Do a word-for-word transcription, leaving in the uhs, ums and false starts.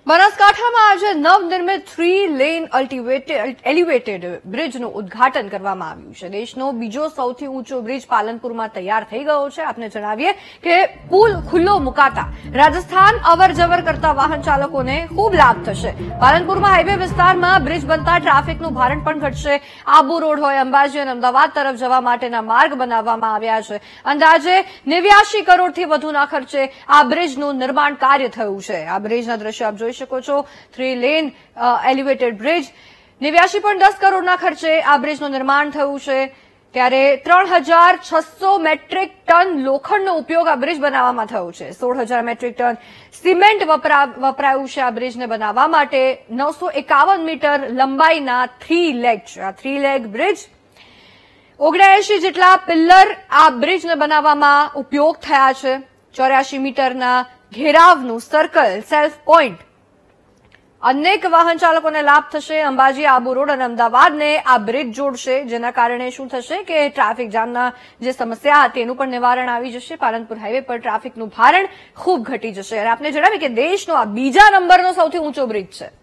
બનાસકાંઠામાં આજે નવનિર્મિત થ્રી લેન એલિવેટેડ બ્રિજનું ઉદઘાટન કરવામાં આવ્યું છે। દેશનો બીજો સૌથી ઊંચો બ્રિજ પાલનપુરમાં તૈયાર થઈ ગયો છે। આપને જણાવીએ કે પુલ ખુલ્લો મુકાતા રાજસ્થાન અવરજવર કરતા વાહન ચાલકોને ખૂબ લાભ થશે। પાલનપુરમાં હાઈવે વિસ્તારમાં બ્રિજ બનતા ટ્રાફિકનું ભારણ પણ ઘટશે। આબુ રોડ હોય, અંબાજી અને અમદાવાદ તરફ જવા માટેના માર્ગ બનાવવામાં આવ્યા છે। અંદાજે નેવ્યાસી કરોડથી વધુના ખર્ચે આ બ્રિજનું નિર્માણ કાર્ય થયું છે। આ બ્રિજના દ્રશ્ય આપ જોઈ શકો છો। થ્રી લેન એલિવેટેડ બ્રિજ નેવ્યાસી પોઈન્ટ દસ કરોડના ખર્ચે આ બ્રિજનું નિર્માણ થયું છે। ત્યારે ત્રણ હજાર છસો મેટ્રિક ટન લોખંડનો ઉપયોગ આ બ્રિજ બનાવવામાં થયો છે। સોળ હજાર મેટ્રિક ટન સિમેન્ટ વપરાયું છે આ બ્રિજને બનાવવા માટે। નવસો એકાવન મીટર લંબાઈના થ્રી લેગ છે આ થ્રી લેગ બ્રિજ। ઓગણએંશી જેટલા પિલ્લર આ બ્રિજને બનાવવામાં ઉપયોગ થયા છે। ચોર્યાસી મીટરના ઘેરાવનું સર્કલ સેલ્ફ પોઈન્ટ અનેક વાહન ચાલકોને લાભ થશે। અંબાજી, આબુ રોડ અને અમદાવાદને આ બ્રિજ જોડશે, જેના કારણે શું થશે કે ટ્રાફિક જામના જે સમસ્યા હતી એનું પણ નિવારણ આવી જશે। પાલનપુર હાઈવે પર ટ્રાફિકનું ભારણ ખૂબ ઘટી જશે। અને આપને જણાવીએ કે દેશનો આ બીજા નંબરનો સૌથી ઊંચો બ્રિજ છે।